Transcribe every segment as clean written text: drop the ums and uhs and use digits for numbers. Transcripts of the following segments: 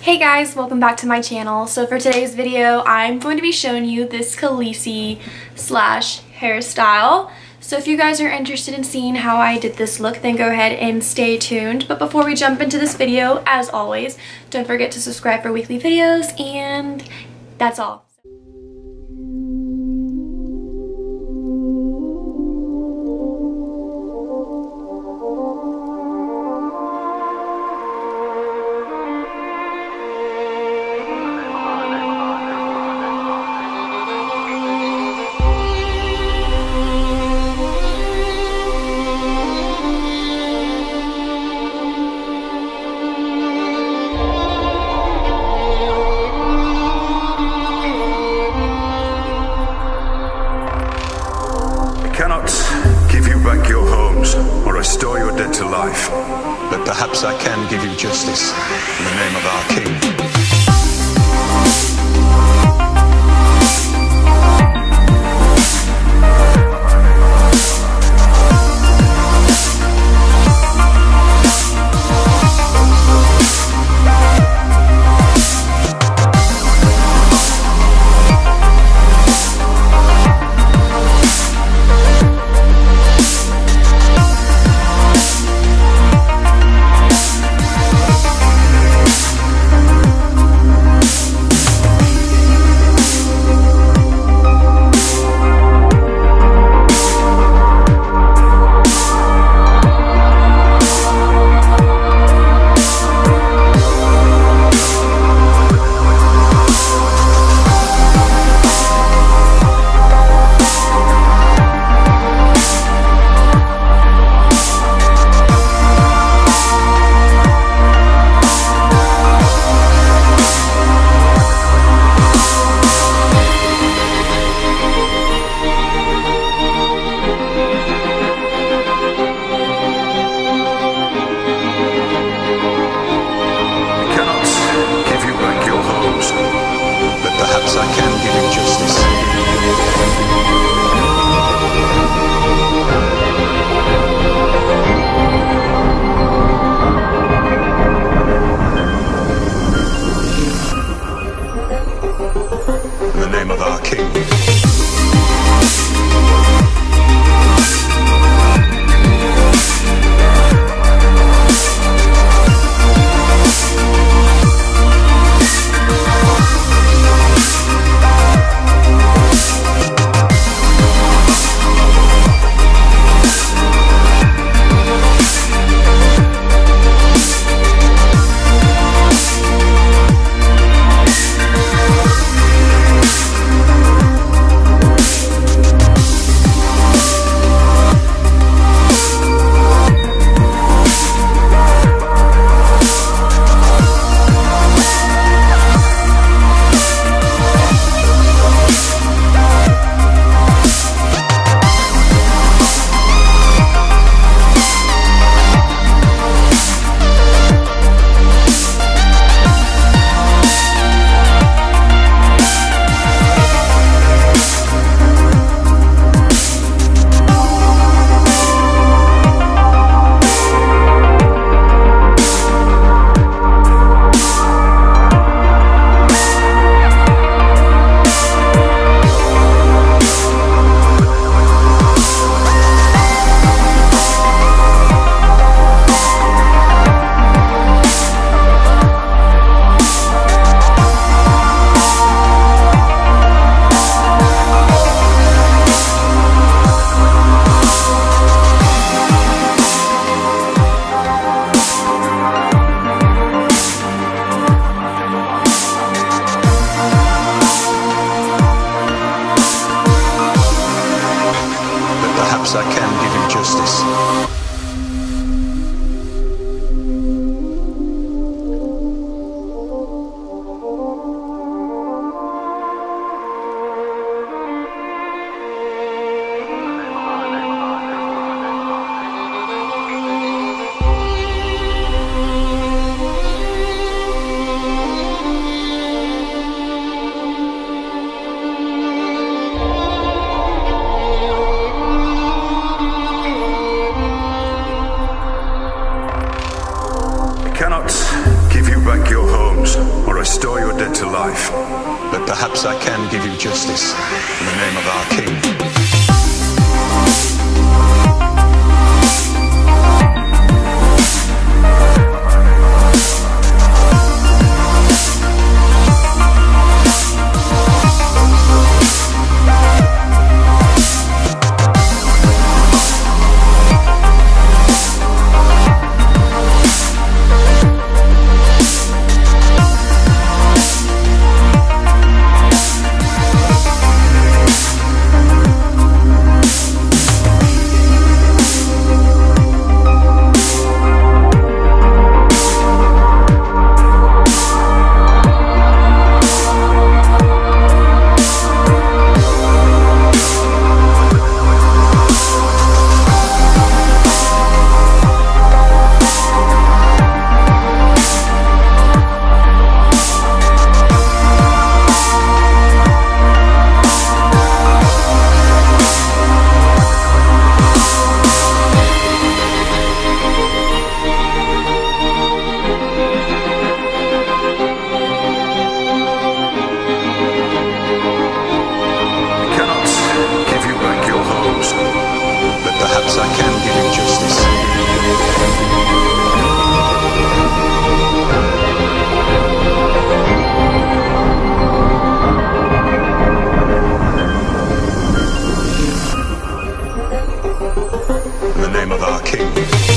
Hey guys, welcome back to my channel. So for today's video, I'm going to be showing you this Khaleesi slash hairstyle. So if you guys are interested in seeing how I did this look, then go ahead and stay tuned. But before we jump into this video, as always, don't forget to subscribe for weekly videos, and that's all. Back your homes, or restore your dead to life. But perhaps I can give you justice in the name of our king. life. But perhaps I can give you justice in the name of our king. Perhaps I can give you justice. In the name of our king.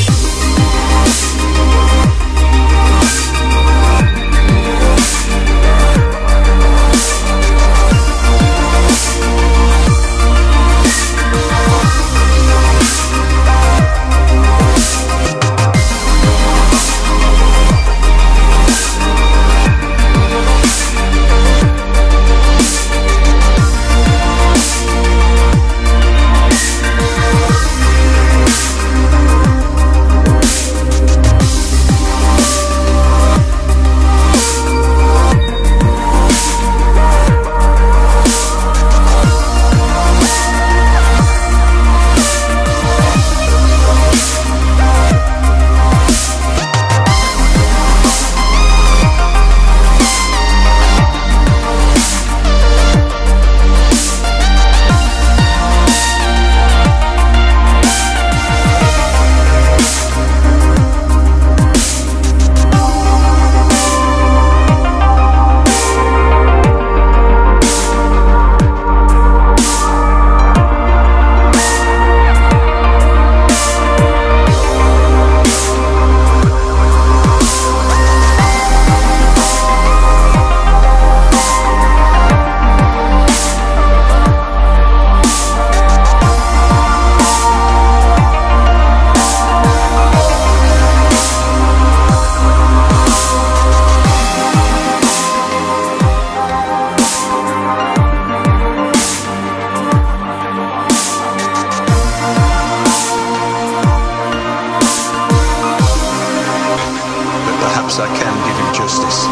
Perhaps I can give you justice.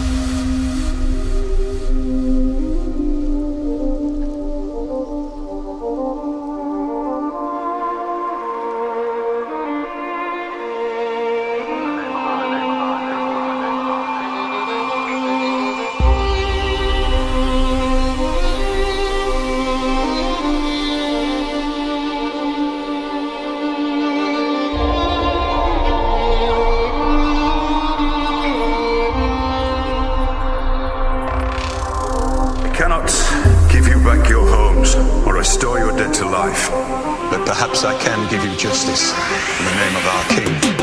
Give you back your homes, or restore your dead to life. But perhaps I can give you justice in the name of our king.